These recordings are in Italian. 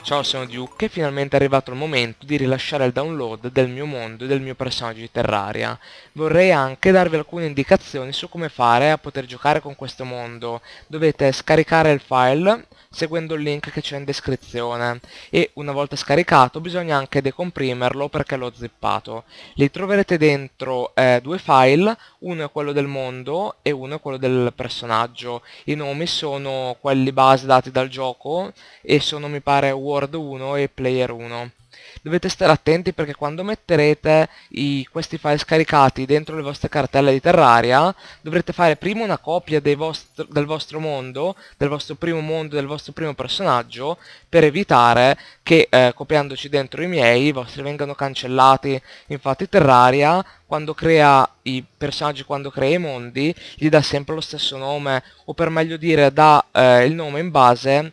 Ciao, sono Duke e finalmente è arrivato il momento di rilasciare il download del mio mondo e del mio personaggio di Terraria. Vorrei anche darvi alcune indicazioni su come fare a poter giocare con questo mondo. Dovete scaricare il file seguendo il link che c'è in descrizione e una volta scaricato bisogna anche decomprimerlo perché l'ho zippato. Li troverete dentro due file, uno è quello del mondo e uno è quello del personaggio. I nomi sono quelli base dati dal gioco e sono mi pare World 1 e Player 1. Dovete stare attenti perché quando metterete questi file scaricati dentro le vostre cartelle di Terraria dovrete fare prima una copia del vostro mondo, del vostro primo mondo, del vostro primo personaggio, per evitare che copiandoci dentro i miei i vostri vengano cancellati. Infatti Terraria quando crea i personaggi, quando crea i mondi, gli dà sempre lo stesso nome, o per meglio dire dà il nome in base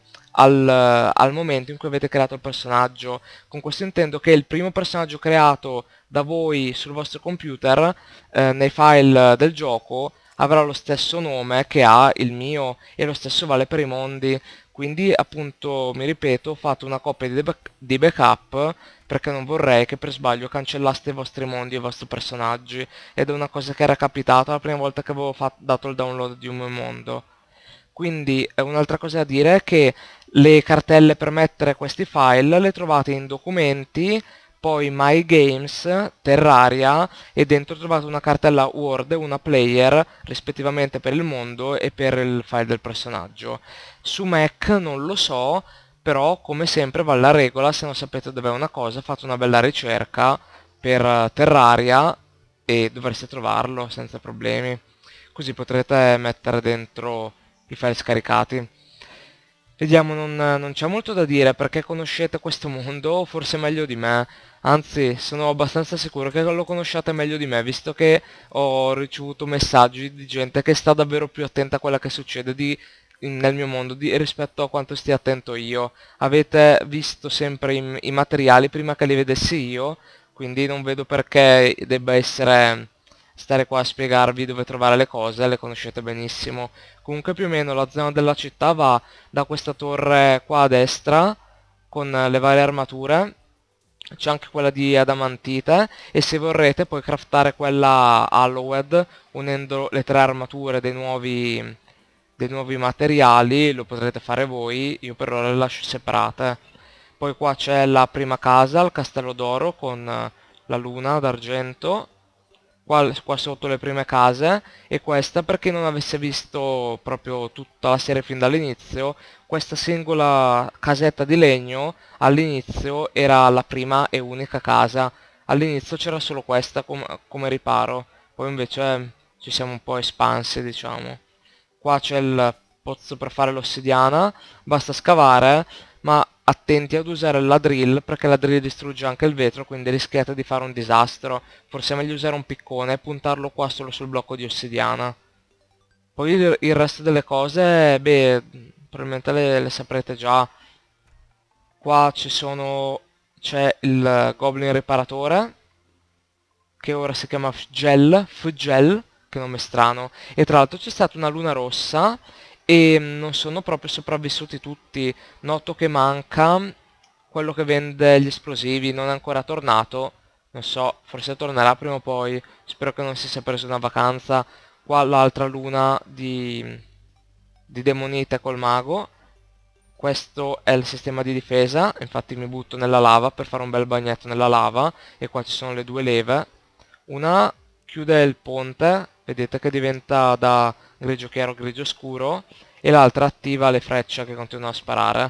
al momento in cui avete creato il personaggio. Con questo intendo che il primo personaggio creato da voi sul vostro computer, nei file del gioco, avrà lo stesso nome che ha il mio e lo stesso vale per i mondi. Quindi appunto, mi ripeto, ho fatto una copia di backup perché non vorrei che per sbaglio cancellaste i vostri mondi e i vostri personaggi, ed è una cosa che era capitata la prima volta che avevo dato il download di un mio mondo. Quindi un'altra cosa da dire è che le cartelle per mettere questi file le trovate in documenti, poi My Games, Terraria, e dentro trovate una cartella Word e una Player rispettivamente per il mondo e per il file del personaggio. Su Mac non lo so, però come sempre vale la regola: se non sapete dov'è una cosa fate una bella ricerca per Terraria e dovreste trovarlo senza problemi. Così potrete mettere dentro i file scaricati. Vediamo, non c'è molto da dire perché conoscete questo mondo forse meglio di me. Anzi, sono abbastanza sicuro che lo conosciate meglio di me, visto che ho ricevuto messaggi di gente che sta davvero più attenta a quella che succede nel mio mondo rispetto a quanto stia attento io. Avete visto sempre i materiali prima che li vedessi io, quindi non vedo perché debba stare qua a spiegarvi dove trovare le cose, le conoscete benissimo. Comunque più o meno la zona della città va da questa torre qua a destra con le varie armature, c'è anche quella di adamantite, e se vorrete puoi craftare quella Hallowed unendo le tre armature dei nuovi materiali. Lo potrete fare voi, io per ora le lascio separate. Poi qua c'è la prima casa, il castello d'oro con la luna d'argento, qua sotto le prime case. E questa, per chi non avesse visto proprio tutta la serie fin dall'inizio, questa singola casetta di legno all'inizio era la prima e unica casa. All'inizio c'era solo questa come riparo, poi invece ci siamo un po' espansi, diciamo. Qua c'è il pozzo per fare l'ossidiana, basta scavare, ma attenti ad usare la drill perché la drill distrugge anche il vetro, quindi rischiate di fare un disastro. Forse è meglio usare un piccone e puntarlo qua solo sul blocco di ossidiana. Poi il resto delle cose, beh, probabilmente le saprete già. Qua c'è il goblin riparatore, che ora si chiama Fgel, che nome strano. E tra l'altro c'è stata una luna rossa e non sono proprio sopravvissuti tutti. Noto che manca quello che vende gli esplosivi, non è ancora tornato. Non so, forse tornerà prima o poi. Spero che non si sia preso una vacanza. Qua l'altra luna di Demonite col mago. Questo è il sistema di difesa, infatti mi butto nella lava per fare un bel bagnetto nella lava. E qua ci sono le due leve. Una chiude il ponte, vedete che diventa da grigio chiaro a grigio scuro, e l'altra attiva le frecce che continuano a sparare.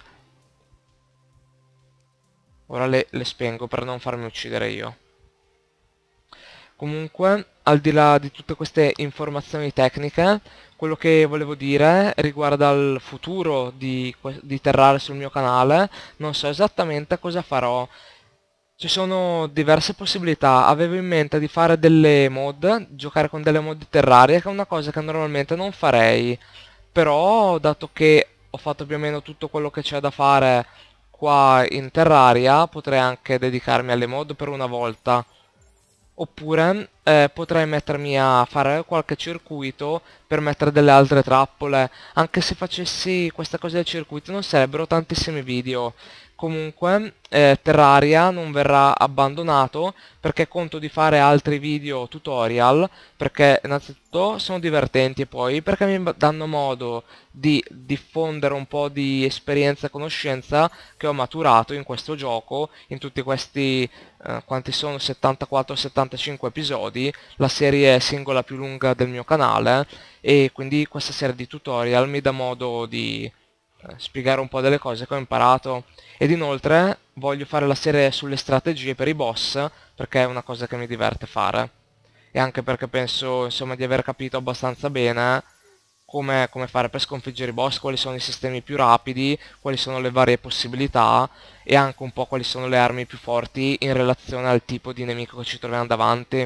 Ora le spengo per non farmi uccidere io. Comunque, al di là di tutte queste informazioni tecniche, quello che volevo dire riguarda il futuro di Terraria sul mio canale. Non so esattamente cosa farò. Ci sono diverse possibilità. Avevo in mente di fare delle mod, giocare con delle mod di Terraria, che è una cosa che normalmente non farei. Però, dato che ho fatto più o meno tutto quello che c'è da fare qua in Terraria, potrei anche dedicarmi alle mod per una volta. Oppure potrei mettermi a fare qualche circuito per mettere delle altre trappole. Anche se facessi questa cosa del circuito non sarebbero tantissimi video. comunque Terraria non verrà abbandonato, perché conto di fare altri video tutorial, perché innanzitutto sono divertenti e poi perché mi danno modo di diffondere un po' di esperienza e conoscenza che ho maturato in questo gioco, in tutti questi, quanti sono, 74-75 episodi, la serie singola più lunga del mio canale, e quindi questa serie di tutorial mi dà modo di spiegare un po' delle cose che ho imparato. Ed inoltre voglio fare la serie sulle strategie per i boss, perché è una cosa che mi diverte fare, e anche perché penso, insomma, di aver capito abbastanza bene come fare per sconfiggere i boss, quali sono i sistemi più rapidi, quali sono le varie possibilità, e anche un po' quali sono le armi più forti in relazione al tipo di nemico che ci troviamo davanti.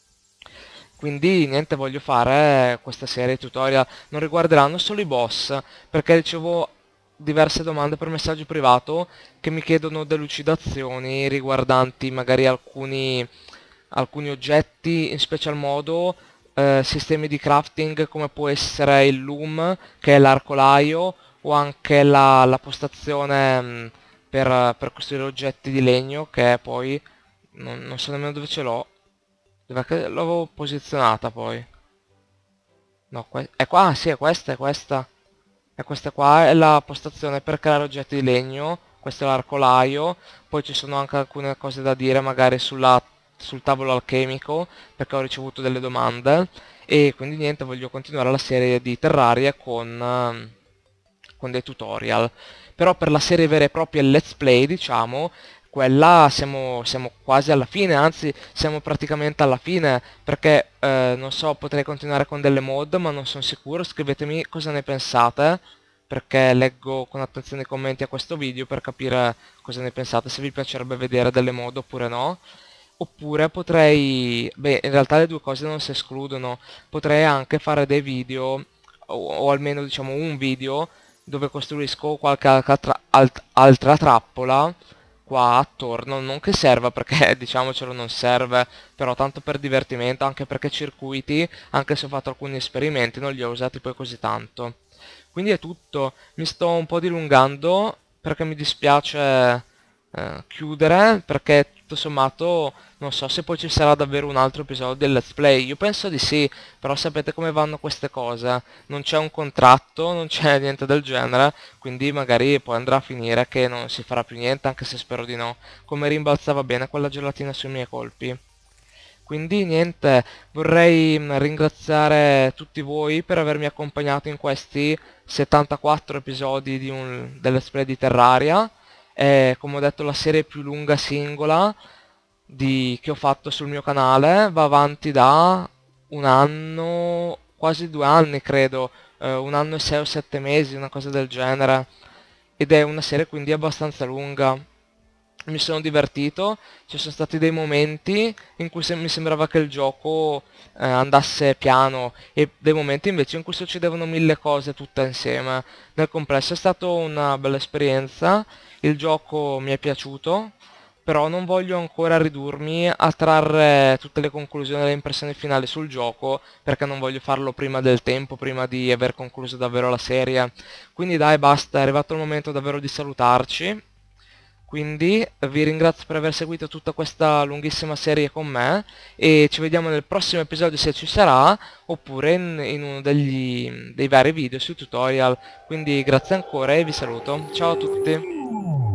Quindi niente, voglio fare questa serie di tutorial, non riguarderanno solo i boss, perché ricevo diverse domande per messaggio privato che mi chiedono delucidazioni riguardanti magari alcuni oggetti, in special modo sistemi di crafting come può essere il loom, che è l'arcolaio, o anche la postazione per costruire oggetti di legno, che è poi non so nemmeno dove ce l'ho. Dov'è che l'avevo posizionata poi? No, è qua, ah, sì, è questa, è questa. E questa qua è la postazione per creare oggetti di legno, questo è l'arcolaio, poi ci sono anche alcune cose da dire magari sul tavolo alchemico, perché ho ricevuto delle domande, e quindi niente, voglio continuare la serie di Terraria con dei tutorial. Però per la serie vera e propria Let's Play, diciamo, quella siamo quasi alla fine, anzi siamo praticamente alla fine, perché non so, potrei continuare con delle mod, ma non sono sicuro. Scrivetemi cosa ne pensate, perché leggo con attenzione i commenti a questo video per capire cosa ne pensate, se vi piacerebbe vedere delle mod oppure no. Oppure potrei, beh, in realtà le due cose non si escludono, potrei anche fare dei video, o almeno diciamo un video, dove costruisco qualche altra trappola qua attorno, non che serva, perché diciamocelo non serve, però tanto per divertimento, anche perché circuiti, anche se ho fatto alcuni esperimenti, non li ho usati poi così tanto. Quindi è tutto, mi sto un po' dilungando perché mi dispiace chiudere, perché tutto sommato non so se poi ci sarà davvero un altro episodio del Let's Play. Io penso di sì, però sapete come vanno queste cose, non c'è un contratto, non c'è niente del genere, quindi magari poi andrà a finire che non si farà più niente, anche se spero di no, come rimbalzava bene quella gelatina sui miei colpi. Quindi niente, vorrei ringraziare tutti voi per avermi accompagnato in questi 74 episodi del Let's Play di Terraria. È, come ho detto, la serie più lunga singola che ho fatto sul mio canale, va avanti da un anno, quasi 2 anni credo, 1 anno e 6 o 7 mesi, una cosa del genere, ed è una serie quindi abbastanza lunga. Mi sono divertito, ci sono stati dei momenti in cui mi sembrava che il gioco andasse piano, e dei momenti invece in cui succedevano mille cose tutte insieme. Nel complesso è stata una bella esperienza, il gioco mi è piaciuto, però non voglio ancora ridurmi a trarre tutte le conclusioni e le impressioni finali sul gioco, perché non voglio farlo prima del tempo, prima di aver concluso davvero la serie. Quindi dai, basta, è arrivato il momento davvero di salutarci. Quindi vi ringrazio per aver seguito tutta questa lunghissima serie con me, e ci vediamo nel prossimo episodio se ci sarà, oppure in uno dei vari video sui tutorial. Quindi grazie ancora e vi saluto. Ciao a tutti!